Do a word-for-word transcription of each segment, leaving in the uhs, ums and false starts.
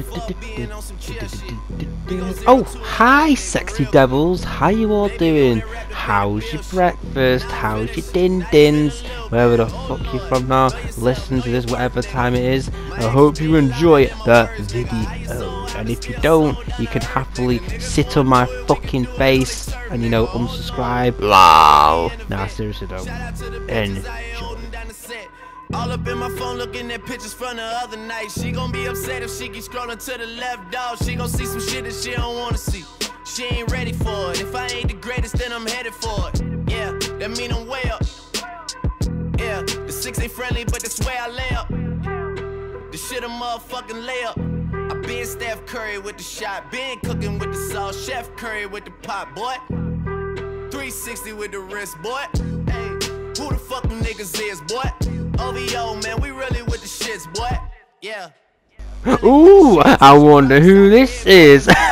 Oh, hi sexy devils, how you all doing? How's your breakfast? How's your din dins? Wherever the fuck you're from now, listen to this whatever time it is. I hope you enjoy the video, and if you don't, you can happily sit on my fucking face and, you know, unsubscribe. Lol. Nah, seriously though. Enjoy. All up in my phone looking at pictures from the other night. She gon' be upset if she keeps scrolling to the left, dog. She gon' see some shit that she don't wanna see. She ain't ready for it. If I ain't the greatest, then I'm headed for it. Yeah, that mean I'm way up. Yeah, the six ain't friendly, but that's where I lay up. The shit a motherfucking layup. I been Steph Curry with the shot, been cooking with the sauce, Chef Curry with the pot, boy. three sixty with the wrist, boy. Hey, who the fuck them niggas is, boy? O V O, man, we really with the shits, boy. Yeah. Ooh, I wonder who this is. Fuck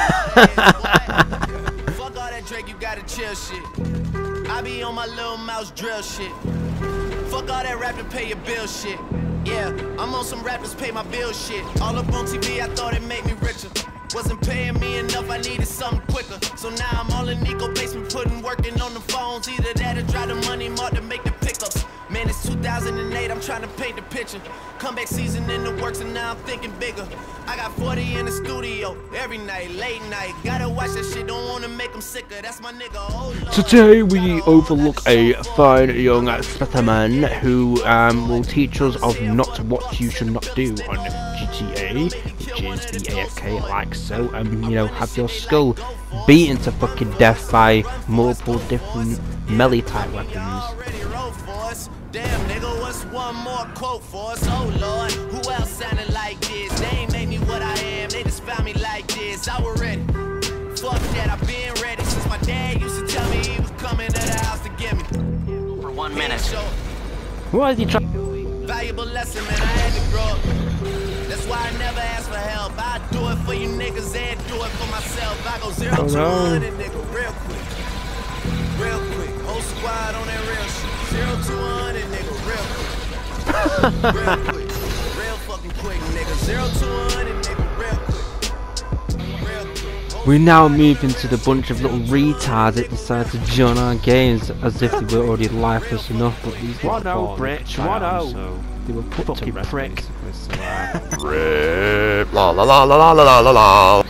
all that Drake, you gotta chill shit. I be on my little mouse drill shit. Fuck all that rap to pay your bill shit. Yeah, I'm on some rappers pay my bill shit. All up on T V, I thought it made me richer. Wasn't paying me enough, I needed something quicker. So now I'm all in Nico basement, putting working on the phones. Either that or try the money mark to make the pickups. Man, it's two thousand eight, I'm trying to paint the picture. Comeback season in the works and now I'm thinking bigger. I got forty in the studio, every night, late night. Gotta watch that shit, don't wanna make them sicker. That's my nigga, oh Lord. Today we overlook a fine young specimen who um, will teach us of not what you should not do on G T A, which is the A F K, like so, and you know, have your skull beaten to fucking death by multiple different melee type weapons. Damn nigga, what's one more quote for us? Oh Lord, who else sounded like this? They ain't made me what I am, they just found me like this. I was ready. Fuck that, I've been ready since my dad used to tell me he was coming to the house to get me. For one minute. What is he trying? Valuable lesson, man, I had to grow up. That's why I never ask for help. I do it for you niggas and do it for myself. I go zero oh, to no. one and nigga real quick. Real quick. Whole squad on that real shit. Zero to one and nigga real quick. Real quick. Real fucking quick, nigga. Zero to one and nigga real quick. Real quick. We now move into the bunch of little retards that decide to join our games as if they were already lifeless enough, but these One oh, Brit, one oh. So they were put Fucking to rest, prick. basically, so, uh, Rip. La la la la la la la la.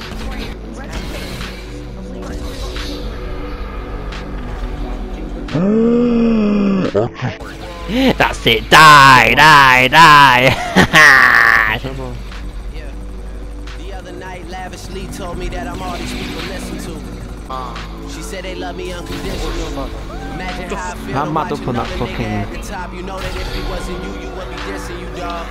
that's it, die, die, die. Yeah. The other night, lavishly told me that I'm all these people listen to. Uh, she said they love me unconditional. Imagine how I feel I'm mad up on that watching fucking. at the top. You know that if it wasn't you, you would be dissing you, dog.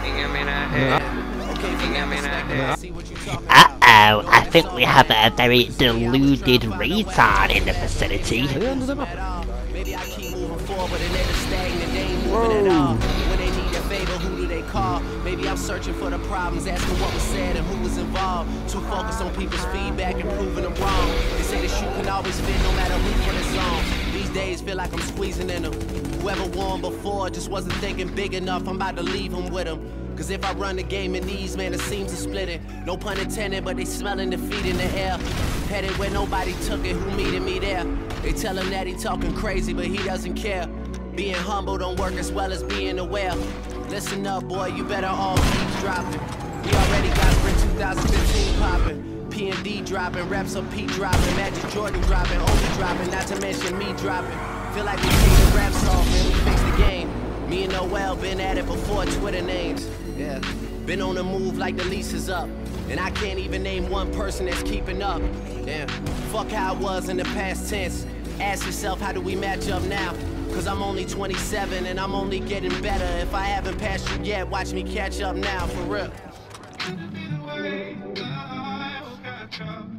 Uh-oh, I think we have a very deluded retard in the vicinity. Maybe I keep moving forward and they're stagnant, they ain't moving at all. When they need a favor, who do they call? Maybe I'm searching for the problems, asking what was said and who was involved. Too focused on people's feedback and proving them wrong. They say the shoe can always fit no matter who put it on. These days feel like I'm squeezing in them. Whoever won before just wasn't thinking big enough, I'm about to leave them with them. Cause if I run the game in these, man, the seams are splitting. No pun intended, but they smelling defeat in the air. Headed where nobody took it, who meeted me there? They tell him that he talking crazy, but he doesn't care. Being humble don't work as well as being aware. Listen up, boy, you better all keep dropping. We already got Spring two thousand fifteen popping. P and D dropping, reps of P dropping, Magic Jordan dropping, Obi dropping, not to mention me dropping. Feel like we take the raps off and we fix the game. Me and Noel been at it before Twitter names. Yeah, been on the move like the lease is up. And I can't even name one person that's keeping up. Yeah, fuck how it was in the past tense. Ask yourself, how do we match up now? Cause I'm only twenty-seven and I'm only getting better. If I haven't passed you yet, watch me catch up now, for real.